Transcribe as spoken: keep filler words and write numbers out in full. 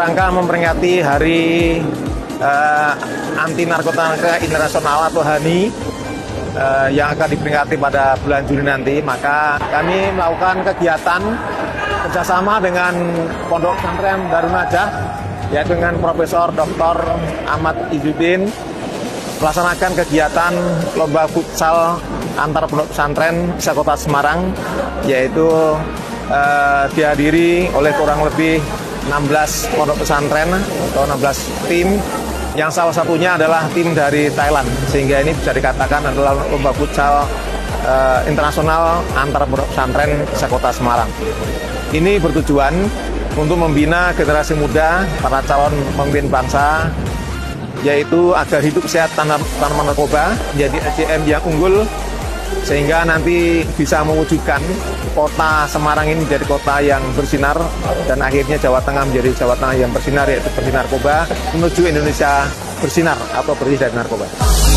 rangka memperingati Hari uh, Anti Narkotika Internasional atau H A N I uh, yang akan diperingati pada bulan Juli nanti, maka kami melakukan kegiatan kerjasama dengan Pondok Pesantren Darun Najah, yaitu dengan Profesor Doktor Ahmad Izzuddin, melaksanakan kegiatan lomba futsal antar pondok pesantren se-Kota Semarang, yaitu uh, dihadiri oleh kurang lebih enam belas pondok pesantren atau enam belas tim, yang salah satunya adalah tim dari Thailand, sehingga ini bisa dikatakan adalah lomba futsal uh, internasional antar pondok pesantren se-Kota Semarang. Ini bertujuan untuk membina generasi muda, para calon pemimpin bangsa, yaitu agar hidup sehat tanpa narkoba, menjadi S D M yang unggul, sehingga nanti bisa mewujudkan kota Semarang ini menjadi kota yang bersinar, dan akhirnya Jawa Tengah menjadi Jawa Tengah yang bersinar, yaitu bersih narkoba, menuju Indonesia bersinar atau bersih dari narkoba.